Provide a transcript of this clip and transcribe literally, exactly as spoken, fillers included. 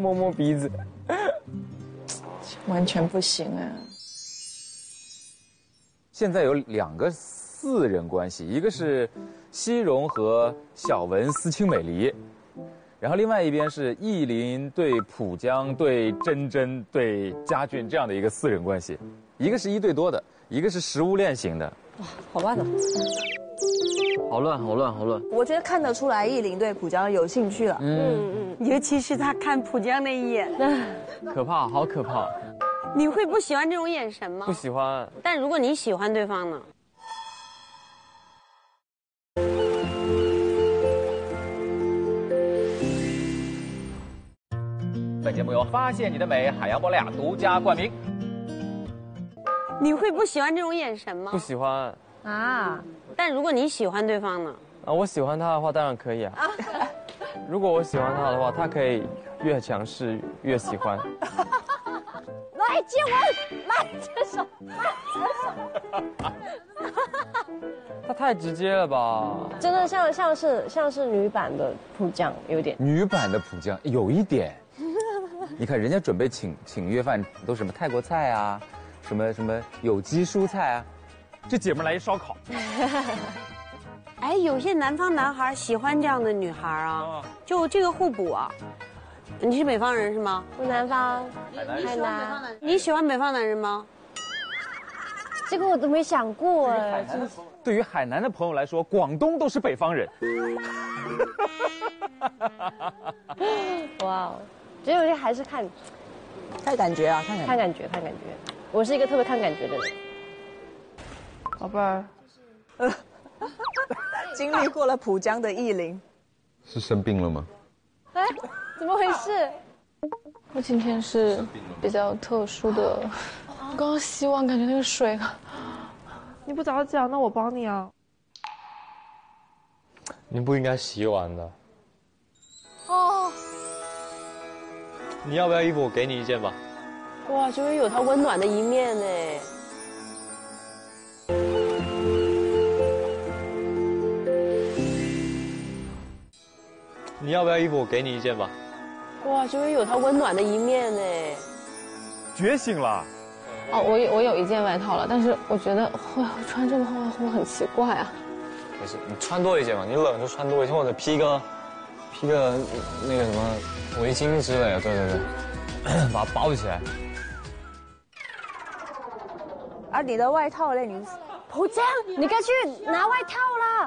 摸摸鼻子， 完全不行啊。 现在有两个四人关系，一个是西荣和小文私亲美离，然后另外一边是意林对浦江对真真对家俊这样的一个四人关系，一个是一对多的，一个是食物链型的。 哇，好乱啊！ 好乱，好乱，好乱。 我觉得看得出来意林对浦江有兴趣了。 嗯嗯，尤其是他看浦江那一眼， 可怕，好可怕。 你会不喜欢这种眼神吗？ 不喜欢。 但如果你喜欢对方呢？ 本节目由发现你的美海洋博莱雅独家冠名。 你会不喜欢这种眼神吗？ 不喜欢。 啊，但如果你喜欢对方呢？ 啊，我喜欢他的话当然可以啊。如果我喜欢他的话，他可以越强势越喜欢。 来接吻，来接手，来接手。 他太直接了吧？ 真的像像是像是女版的浦江，有点。 女版的浦江有一点，你看人家准备请请约饭都什么泰国菜啊，什么什么有机蔬菜啊，这姐们来一烧烤。 哎，有些南方男孩喜欢这样的女孩啊，就这个互补啊。你是北方人是吗？ 我南方， 海南。你喜欢北方男人吗？ 这个我都没想过哎。 对于海南的朋友来说，广东都是北方人。 哇，觉得有些还是看， 看感觉啊，看感觉， 看感觉，看感觉。我是一个特别看感觉的人。 宝贝儿， 经历过了浦江的意林， 是生病了吗？ 哎，怎么回事？ 我今天是比较特殊的，我刚刚洗碗，感觉那个水，你不早讲，那我帮你啊。 你不应该洗碗的。 哦。 你要不要衣服？我给你一件吧。 哇，终于有他温暖的一面呢。 你要不要衣服？我给你一件吧。 哇，终于有他温暖的一面呢。 觉醒了。 哦，我有我有一件外套了，但是我觉得会穿这么厚会很奇怪啊。 没事，你穿多一件嘛，你冷就穿多一件，或者披个披个那个什么围巾之类的，对对对，把它包起来。 啊，你的外套嘞？你浦江，你该去拿外套了。